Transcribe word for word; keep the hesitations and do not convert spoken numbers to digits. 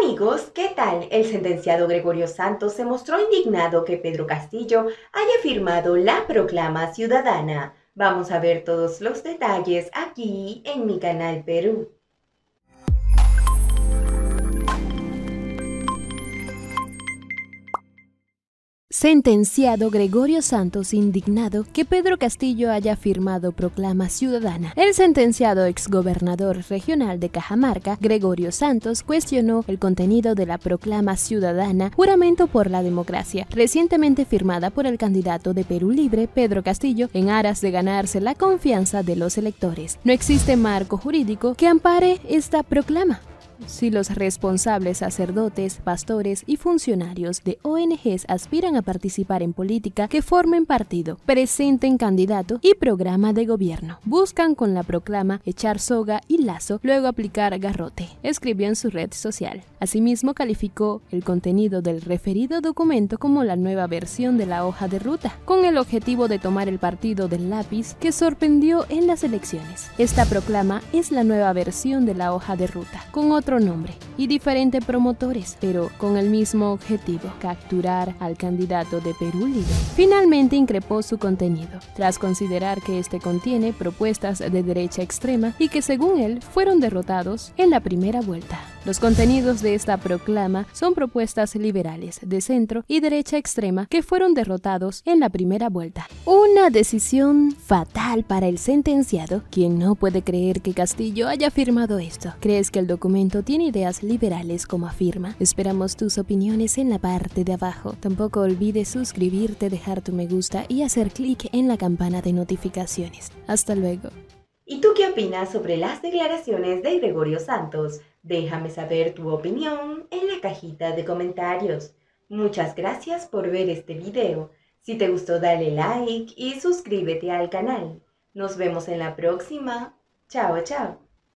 Amigos, ¿qué tal? El sentenciado Gregorio Santos se mostró indignado que Pedro Castillo haya firmado la proclama ciudadana. Vamos a ver todos los detalles aquí en mi canal Perú. Sentenciado Gregorio Santos indignado que Pedro Castillo haya firmado proclama ciudadana. El sentenciado exgobernador regional de Cajamarca, Gregorio Santos, cuestionó el contenido de la proclama ciudadana, juramento por la democracia, recientemente firmada por el candidato de Perú Libre, Pedro Castillo, en aras de ganarse la confianza de los electores. No existe marco jurídico que ampare esta proclama. Si los responsables sacerdotes, pastores y funcionarios de O N Ges aspiran a participar en política, que formen partido, presenten candidato y programa de gobierno. Buscan con la proclama echar soga y lazo, luego aplicar garrote, escribió en su red social. Asimismo, calificó el contenido del referido documento como la nueva versión de la hoja de ruta, con el objetivo de tomar el partido del lápiz que sorprendió en las elecciones. Esta proclama es la nueva versión de la hoja de ruta, con otro nombre y diferentes promotores, pero con el mismo objetivo: capturar al candidato de Perú Libre. Finalmente increpó su contenido, tras considerar que este contiene propuestas de derecha extrema y que según él fueron derrotados en la primera vuelta. Los contenidos de esta proclama son propuestas liberales, de centro y derecha extrema que fueron derrotados en la primera vuelta. Una decisión fatal para el sentenciado, quien no puede creer que Castillo haya firmado esto. ¿Crees que el documento tiene ideas liberales como afirma? Esperamos tus opiniones en la parte de abajo. Tampoco olvides suscribirte, dejar tu me gusta y hacer clic en la campana de notificaciones. Hasta luego. ¿Y tú qué opinas sobre las declaraciones de Gregorio Santos? Déjame saber tu opinión en la cajita de comentarios. Muchas gracias por ver este video. Si te gustó, dale like y suscríbete al canal. Nos vemos en la próxima. Chao, chao.